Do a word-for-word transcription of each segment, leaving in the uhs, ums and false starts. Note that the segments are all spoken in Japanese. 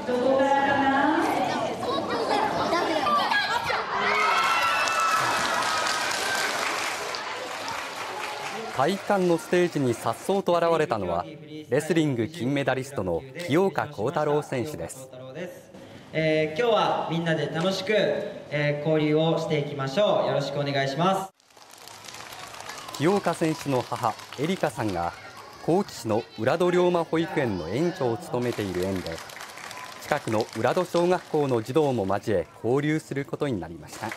体育館のステージに颯爽と現れたのはレスリング金メダリストの清岡幸太郎選手です。 えー、今日はみんなで楽しく、えー、交流をしていきましょう。よろしくお願いします。 清岡選手の母エリカさんが高知市の浦戸龍馬保育園の園長を務めている園で、近くの浦戸小学校の児童も交え交流することになりました。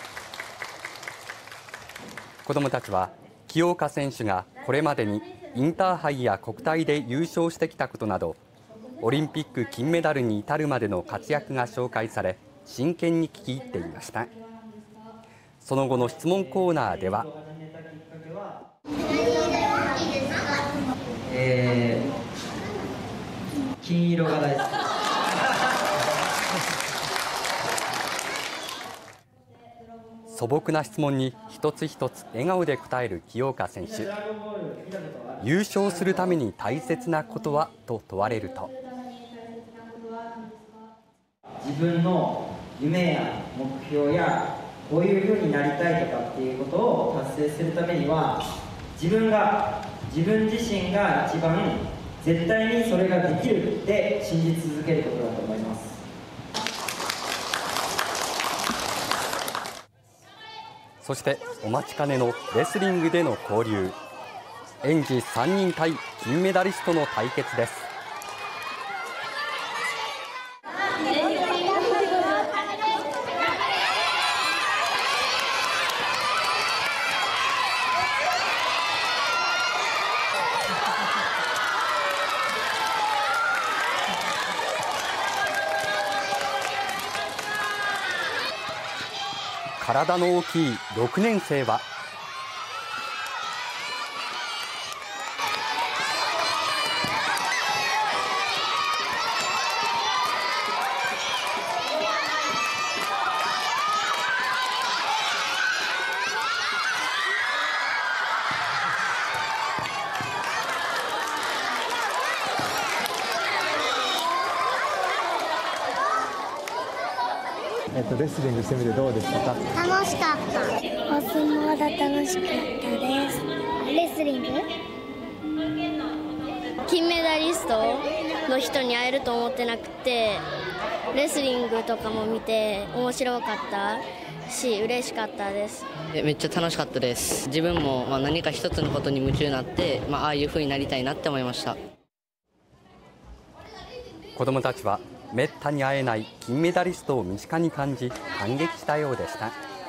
子どもたちは清岡選手がこれまでにインターハイや国体で優勝してきたことなど、オリンピック金メダルに至るまでの活躍が紹介され、真剣に聞き入っていました。その後の質問コーナーでは、 えー、金色が大好き。 素朴な質問に一つ一つ笑顔で答える清岡選手。優勝するために大切なことはと問われると、 自分の夢や目標やこういう風になりたいとかっていうことを達成するためには、自分が自分自身が一番絶対にそれができるって信じ続けることだと思います。 そしてお待ちかねのレスリングでの交流。園児さんにん対金メダリストの対決です。体の大きいろくねん生はえっと、レスリングしてみてどうでしたか？ 楽しかった。お相撲が楽しかったです。レスリング金メダリストの人に会えると思ってなくて、レスリングとかも見て面白かったし嬉しかったです。 めっちゃ楽しかったです。自分もまあ何か一つのことに夢中になって、まあ、ああいう風になりたいなって思いました。 子どもたちはめったに会えない金メダリストを身近に感じ感激したようでした。